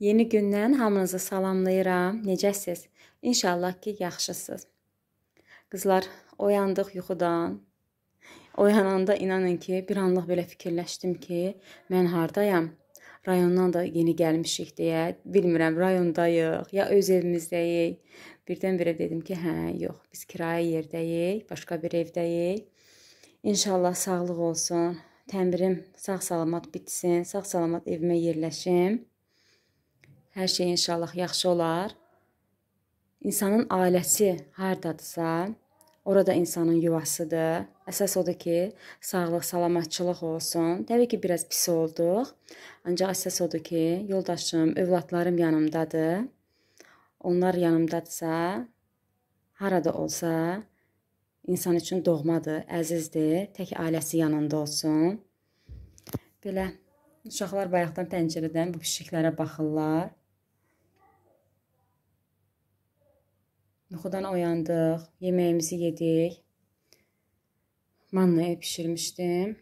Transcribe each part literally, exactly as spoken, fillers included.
Yeni gündən hamınızı salamlayıram. Necəsiz? İnşallah ki, yaxşısınız. Qızlar, oyandıq yuxudan. Oyananda inanın ki, bir anlıq belə fikirləşdim ki, mən hardayam? Rayondan da yeni gəlmişik deyə. Bilmirəm, rayondayıq, ya öz evimizdəyik. Birdən-birə dedim ki, hə, yox, biz kirayə yerdəyik, başqa bir evdəyik. İnşallah sağlıq olsun, təmirim sağ-salamat bitsin, sağ-salamat evimə yerləşim. Hər şey inşallah yaxşı olar. İnsanın ailəsi hardadırsa, orada insanın yuvasıdır. Əsas odur ki, sağlıq, salamatçılıq olsun. Təbii ki, biraz pis olduq. Ancaq əsas odur ki, yoldaşım, övladlarım yanımdadır. Onlar yanımdadırsa, harada olsa, insan üçün doğmadır, əzizdir. Tək ailəsi yanında olsun. Belə, uşaqlar bayaqdan pəncərədən bu pişiklərə baxırlar. Yuxudan oyandıq, yeməyimizi yedik. Mannayı pişirmişdim.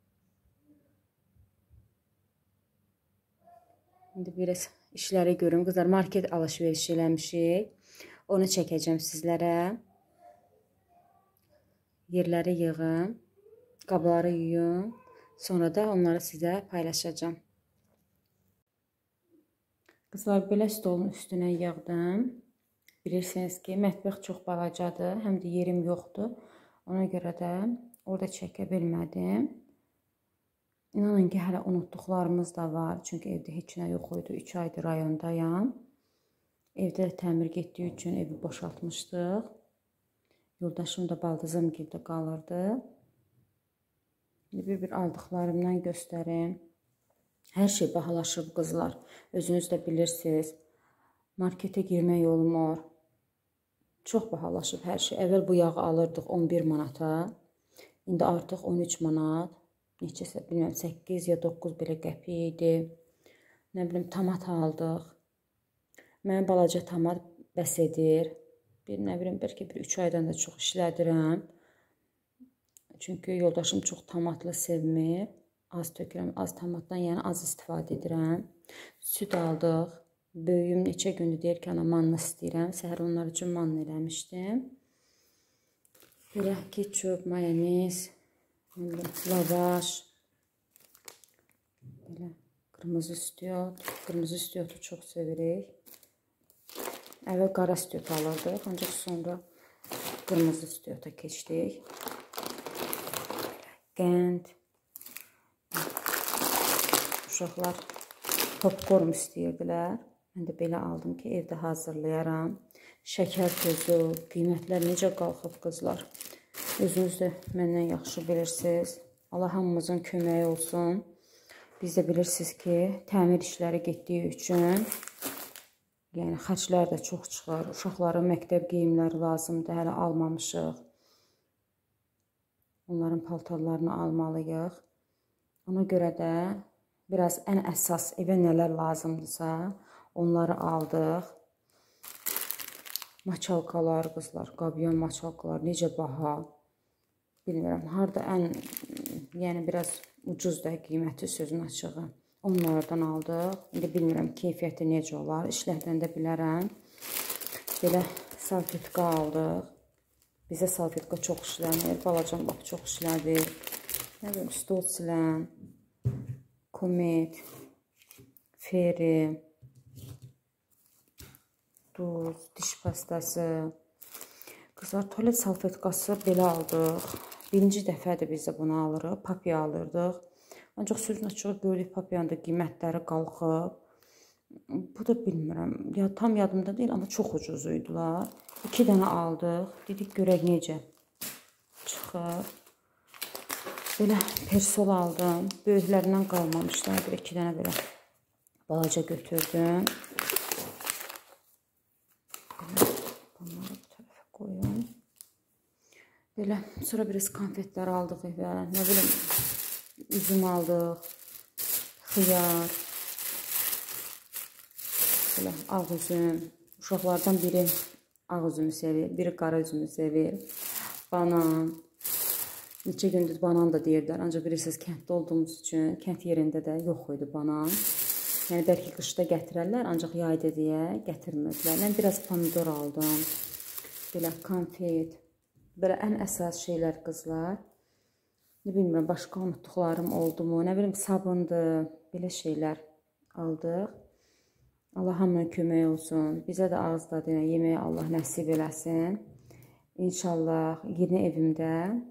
İndi biraz işləri görüm. Qızlar, market alış-veriş eləmişik. Onu çəkəcəm sizlərə. Yerləri yığım, qabları yuyum. Sonra da onları sizə paylaşacağım. Qızlar, belə stolun üstünə yığdım. Bilirsiniz ki, mətbəx çox balacadır, həm də yerim yoxdur. Ona görə də orada çəkə bilmədim. İnanın ki, hələ unutduqlarımız da var. Çünki evdə heç nə yox idi. üç aydır rayondayam. Evdə təmir getdiyi üçün evi boşaltmışdıq. Yoldaşım da baldızım gildə qalırdı. Bir-bir aldıqlarımdan göstərim. Hər şey bahalaşıb, qızlar. Özünüz də bilirsiniz. Marketə girmək olmur. Çox bahalaşıb hər şey. Əvvəl bu yağı alırdıq on bir manata. İndi artıq on üç manat. Neçəsə, bilməm, səkkiz ya doqquz belə qəpik idi. Nə bilim, tomat aldıq. Mənim balaca tomat bəs edir. Bir, nə bilim, bəlkə bir üç aydan da çox işlədirəm. Çünki yoldaşım çox tomatlı sevmir. Az tökürəm, az tomatdan, yəni az istifadə edirəm. Süd aldıq. Böyüyüm neçə gündür deyir ki, ana manna istəyirəm. Səhər onlar üçün manna eləmişdim. Belə ketçup, mayonez, lavaş, belə qırmızı stiyot. Qırmızı stiyotu çox sevirik. Əvvəl qara stiyot alırdıq, ancaq sonra qırmızı stiyota keçdik. Qənd. Uşaqlar popcorn istəyirdilər. Mən də belə aldım ki, evdə hazırlayaram. Şəkər tozu, qiymətlər necə qalxıb, qızlar. Özünüz də məndən yaxşı bilirsiniz. Allah hamımızın köməyi olsun. Biz də bilirsiniz ki, təmir işləri getdiyi üçün yəni xərclər də çox çıxar. Uşaqların məktəb geyimləri lazımdır, hələ almamışıq. Onların paltarlarını almalıyıq. Ona görə də biraz ən əsas evə nələr lazımdırsa, onları aldıq. Maçalkalar, qızlar, qabyon maçalkalar necə baha. Bilmirəm, harada ən, yəni biraz ucuz da qiyməti sözün açığı. Onlardan aldıq. İndi bilmirəm, keyfiyyəti necə olar. İşlərdən də bilərəm. Belə salfetka aldıq. Bizə salfetka çox işlənir. Balacam bax, çox işlədir. Nə bilim, stol silən, komet, feri, duz, diş pastası. Qızlar, tualet salfetkası belə aldıq. Birinci dəfədir biz də bunu alırıq. Papiya alırdıq. Ancaq sözün açığı böyük papiyanın da qiymətləri qalxıb. Bu da bilmirəm. Ya, tam yadımda deyil, amma çox ucuz idilər. İki dənə aldıq. Dedik, görək necə çıxır. Belə persol aldım. Böyüklərindən qalmamışlar. Bir iki dənə belə balaca götürdüm. Bunları bu tərəfə qoyum. Belə, sonra biraz konfetlər aldıq evə. Nə bilim, üzüm aldıq. Xiyar. Belə, ağ üzüm. Uşaqlardan biri ağ üzümü sevir, biri qara üzümü sevir. Banan. Neçə gündür banan da deyirlər. Ancaq bilirsiniz, kənddə olduğumuz üçün kənd yerində də yox idi banan. Yəni bəlkə qışda gətirərlər, ancaq yayda deyə gətirmirdilər. Mən biraz pomidor aldım. Belə konfet. Belə ən əsas şeylər qızlar. Ne bilmirəm, başqa unutduqlarım oldu mu? Nə bilim, sabundur. Belə şeylər aldıq. Allah hamına kömək olsun. Bizə də ağız dadı yeməyə Allah nəsib eləsin. İnşallah yeni evimdə,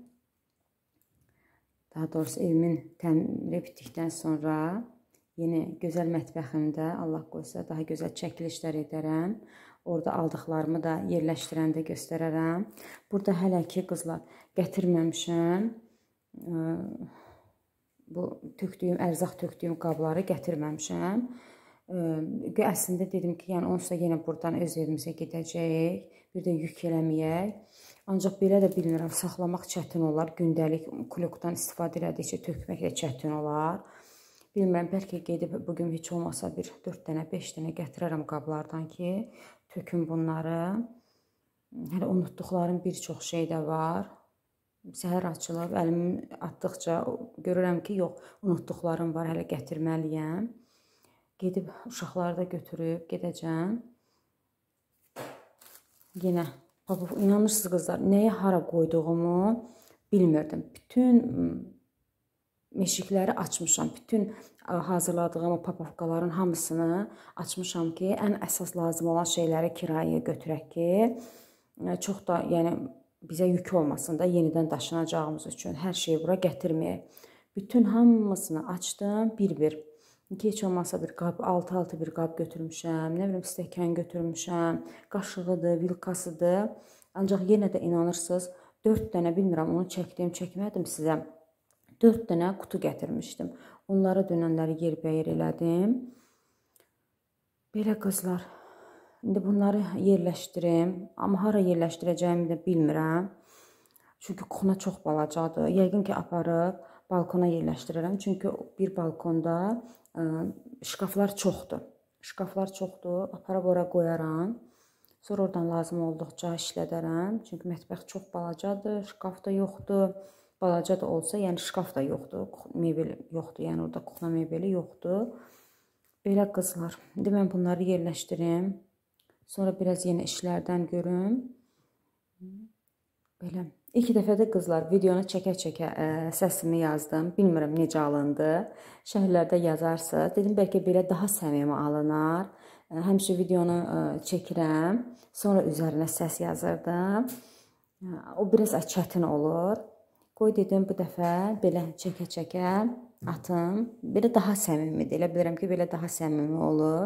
daha doğrusu evimin təmiri bitdikdən sonra yeni gözəl mətbəximdə Allah qoysa daha gözəl çəkilişlər edərəm. Orada aldıqlarımı da yerləşdirəndə göstərərəm. Burada hələ ki qızlar gətirməmişəm. Bu tökdüyüm, ərzaq tökdüyüm qabları gətirməmişəm. Əslində dedim ki, yəni onsuz da yenə buradan öz evimizə gedəcəyik. Bir də yük eləməyək. Ancaq belə də bilmirəm, saxlamaq çətin olar. Gündəlik klokdan istifadə elədikcə tökmək də çətin olar. Bilmirəm, bəlkə gedib bugün heç olmasa bir dörd dənə, beş dənə gətirərəm qablardan ki, töküm bunları. Hələ unutduqlarım bir çox şey də var. Səhər açılıb, əlimi atdıqca görürəm ki, yox, unutduqlarım var, hələ gətirməliyəm. Gedib uşaqları da götürüb gedəcəm. Yenə, inanırsınız qızlar, nəyə hara qoyduğumu bilmirdim. Bütün meşikləri açmışam. Bütün hazırladığım papavkaların hamısını açmışam ki, ən əsas lazım olan şeyləri kirayəyə götürək ki, çox da yəni bizə yük olmasın da yenidən daşınacağımız üçün hər şeyi bura gətirməyək. Bütün hamısını açdım bir-bir. Heç olmasa bir qab, altı-altı bir qab götürmüşəm, nə bilim stəkan götürmüşəm, qaşığıdır, vilkasıdır. Ancaq yenə də inanırsınız, dörd dənə, bilmirəm onu çəkdim, çəkmədim sizə. dörd dənə qutu gətirmişdim. Onları dönənləri yerbəyər elədim. Belə qızlar, indi bunları yerləşdirim. Amma hara yerləşdirəcəyimi də bilmirəm. Çünki kuxna çox balacadır. Yəqin ki, aparıb balkona yerləşdirirəm. Çünki bir balkonda ə, şkaflar çoxdur. Şkaflar çoxdur. Aparıb ora qoyaram. Sonra oradan lazım olduqca işlədərəm. Çünki mətbəx çox balacadır. Şkaf da yoxdur. Balaca da olsa, yəni şkaf da yoxdur. Mebel yoxdur. Yəni orada kuxna mebeli yoxdur. Belə qızlar. İndi mən bunları yerləşdirim. Sonra biraz yenə işlərdən görüm. Belə. İlk dəfədə qızlar videonu çəkə-çəkə ə, səsimi yazdım. Bilmirəm necə alındı. Şərhlərdə yazarsınız. Dedim bəlkə belə daha səmimi alınar. Ə, həmişə videonu ə, çəkirəm. Sonra üzərinə səs yazırdım. Ə, o biraz çətin olur. Qoy dedim bu dəfə belə çəkə-çəkə atım. Belə daha səmimidir. Elə bilirəm ki, belə daha səmimi olur.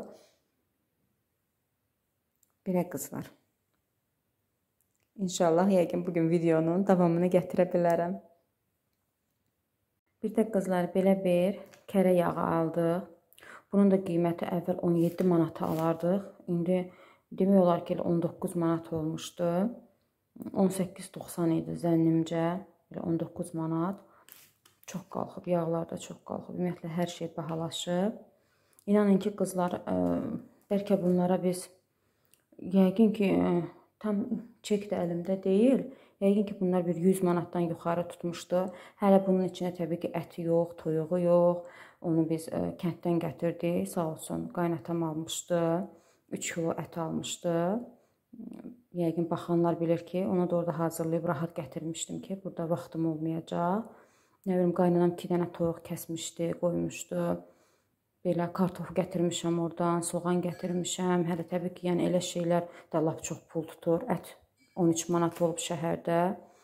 Belə qızlar. İnşallah yəqin bugün videonun davamını gətirə bilərəm. Bir də qızlar belə bir kərə yağı aldıq. Bunun da qiyməti əvvəl on yeddi manata alardıq. İndi demək olar ki, on doqquz manat olmuşdu. on səkkiz doxsan idi zənnimcə. on doqquz manat. Çox qalxıb, yağlar da çox qalxıb. Ümumiyyətlə hər şey bahalaşıb. İnanın ki, qızlar, ə, bəlkə bunlara biz yəqin ki, ə, tam çek də əlimdə deyil. Yəqin ki, bunlar bir yüz manatdan yuxarı tutmuşdu. Hələ bunun içində təbii ki, əti yox, toyuğu yox. Onu biz ə, kənddən gətirdik. Sağ olsun, qaynatam almışdı. üç kilo ət almışdı. Yəqin baxanlar bilir ki, onu da orada hazırlayıb rahat gətirmişdim ki, burada vaxtım olmayacaq. Nə bilim, qaynanam iki dənə toyuq kəsmişdi, qoymuşdu. Belə kartof gətirmişəm oradan, soğan gətirmişəm. Hələ təbii ki, yəni elə şeylər də lap çox pul tutur. Ət on üç manat olub şəhərdə.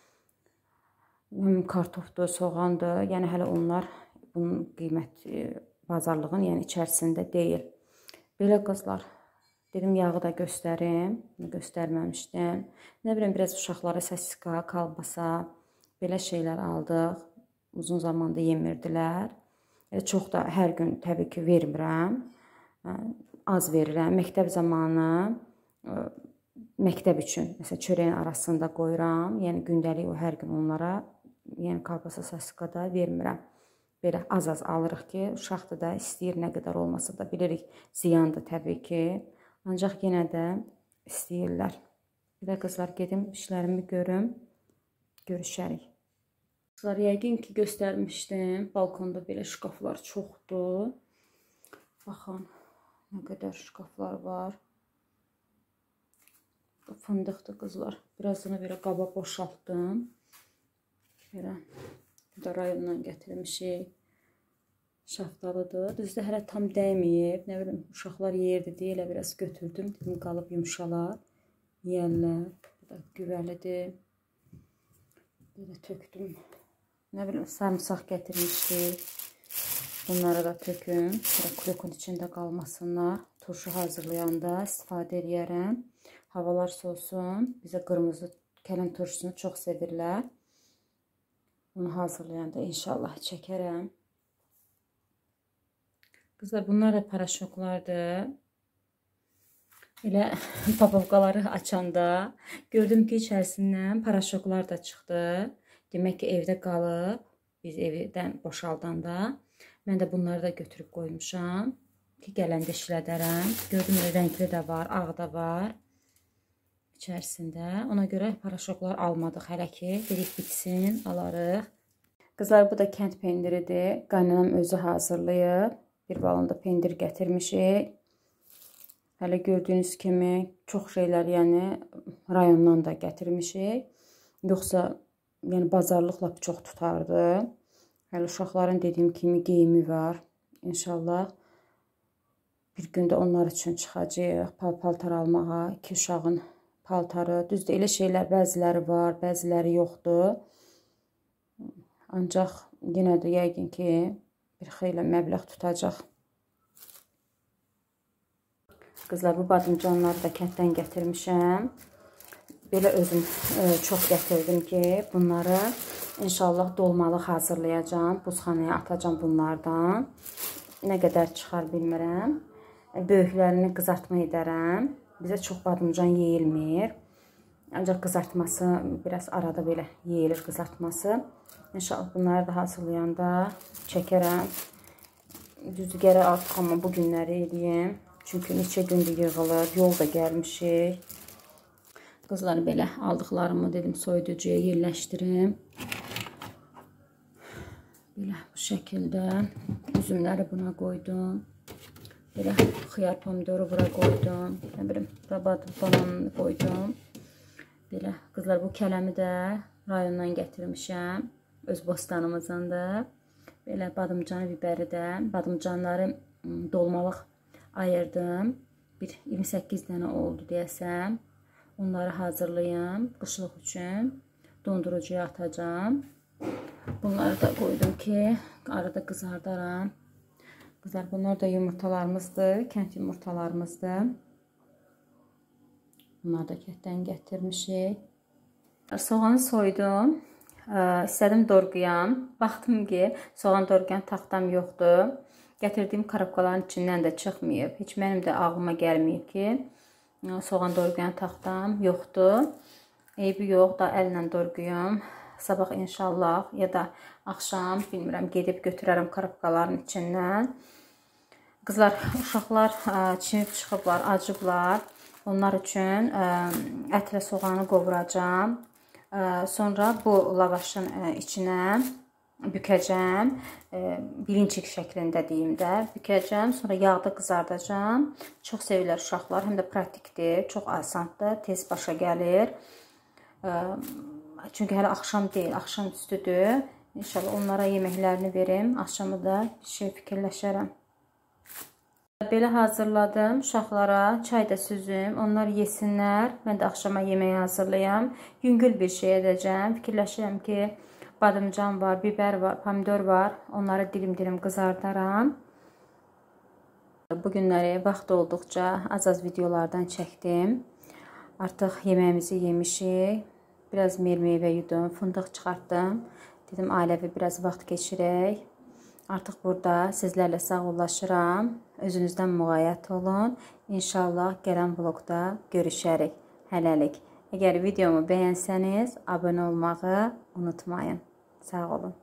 Kartofdur, soğandır. Yəni hələ onlar bunun qiyməti bazarlığın yəni içərisində deyil. Belə qızlar, dedim yağı da göstərim. Göstərməmişdim. Nə bilim, biraz uşaqlara səsika, kalbasa, belə şeylər aldıq. Uzun zamanda yemirdilər. Çox da hər gün təbii ki, vermirəm. Az verirəm. Məktəb zamanı məktəb üçün, məsələn, çörəyin arasında qoyuram. Yəni gündəlik o hər gün onlara, yəni kalbasa, səsikada vermirəm. Belə az-az alırıq ki, uşaqdır da istəyir, nə qədər olmasa da bilirik, ziyandır təbii ki. Ancaq yenə də istəyirlər. Bir də qızlar gedim, işlərimi görüm, görüşərik. Qızlar, yəqin ki, göstərmişdim. Balkonda belə şkaflar çoxdur. Baxın, Nə qədər şkaflar var. Fındıqdır qızlar. Birazını belə qaba boşaltdım. Belə bu da rayondan gətirmişik. Şaftalıdır. Düzdür, hələ tam dəyməyib. Nə bilim, uşaqlar yerdi deyə elə biraz götürdüm. Dedim, qalıb yumşalar. Yiyərlər. Bu da güvəlidir. Belə tökdüm. Nə bilim, sarımsaq gətirmişik. Bunları da tökün. Krokun içində qalmasınlar. Turşu hazırlayanda istifadə edərəm. Havalar soğusun. Bizə qırmızı kələm turşusunu çox sevirlər. Onu hazırlayanda inşallah çəkərəm. Qızlar, bunlar da paraşoklardır. Elə papavkaları açanda gördüm ki, içərisindən paraşoklar da çıxdı. Demək ki, evdə qalıb. Biz evdən boşaldanda. Mən də bunları da götürüb qoymuşam. Ki, gələndə işlədərəm. Gördüm, rəngli də var, ağ da var. İçərisində. Ona görə paraşoklar almadıq hələ ki. Dedik bitsin, alarıq. Qızlar, bu da kənd pendiridir. Qaynanam özü hazırlayıb. Bir balonda pendir gətirmişik. Hələ gördüyünüz kimi çox şeylər, yəni rayondan da gətirmişik. Yoxsa, yəni bazarlıq lap çox tutardı. Hələ uşaqların dediyim kimi geyimi var. İnşallah bir gündə onlar üçün çıxacaq. Pal-paltar almağa, iki uşağın paltarı. Düzdür, elə şeylər bəziləri var, bəziləri yoxdur. Ancaq yenə də yəqin ki, bir xeyli məbləğ tutacaq. Qızlar, bu badımcanları da kənddən gətirmişəm. Belə özüm e, çox gətirdim ki, bunları inşallah dolmalı hazırlayacağım. Buzxanaya atacağım bunlardan. Nə qədər çıxar bilmirəm. Böyüklərini qızartma edərəm. Bizə çox badımcan yeyilmir. Ancaq qızartması biraz arada belə yeyilir qızartması. İnşallah bunları da hazırlayanda çəkərəm. Düzdür, gərək artıq amma bu günləri edeyim. Çünki neçə gündür yığılır. Yol da gəlmişik. Qızlar, belə aldıqlarımı dedim soyuducuya yerləşdirim. Belə bu şəkildə üzümləri buna qoydum. Belə xiyar pomidoru bura qoydum. Nə bilim, rabat bananını qoydum. Belə qızlar, bu kələmi də rayondan gətirmişəm. Öz bostanımızdandır. Belə badımcanı, biberi də. Badımcanları dolmalıq ayırdım. Bir iyirmi səkkiz dənə oldu deyəsəm. Onları hazırlayım qışlıq üçün. Dondurucuya atacağım. Bunları da qoydum ki, arada qızardaram. Qızlar, bunlar da yumurtalarımızdır. Kənd yumurtalarımızdır. Bunları da kənddən gətirmişik. Soğanı soydum. İstədim dorquyam. Baxdım ki, soğan dorquyan taxtam yoxdur. Gətirdiyim karabkaların içindən də çıxmayıb. Heç mənim də ağlıma gəlməyib ki, soğan dorquyan taxtam yoxdur. Eybi yox, da əllə dorquyum. Sabah inşallah ya da axşam, bilmirəm, gedib götürərəm karabkaların içindən. Qızlar, uşaqlar çimib çıxıblar, acıblar. Onlar üçün ətlə soğanı qovuracam. Sonra bu lavaşın içinə bükəcəm. Bilinçik şəklində deyim də. Bükəcəm, sonra yağda qızardacam. Çox sevirlər uşaqlar, həm də pratikdir, çox asandır, tez başa gəlir. Çünki hələ axşam deyil, axşam üstüdür. İnşallah onlara yeməklərini verim. Axşamı da bir şey fikirləşərəm. Belə hazırladım uşaqlara. Çay da süzüm. Onlar yesinlər. Mən də axşama yeməyi hazırlayam. Yüngül bir şey edəcəm. Fikirləşirəm ki, badımcan var, biber var, pomidor var. Onları dilim-dilim qızardaram. Bu günləri vaxt olduqca az-az videolardan çəkdim. Artıq yeməyimizi yemişik. Biraz meyvə yudum, fındıq çıxartdım. Dedim, ailəvi biraz vaxt keçirək. Artıq burada sizlərlə sağollaşıram. Özünüzdən müğayət olun. İnşallah gələn vlogda görüşərik. Hələlik. Əgər videomu bəyənsəniz, abunə olmağı unutmayın. Sağ olun.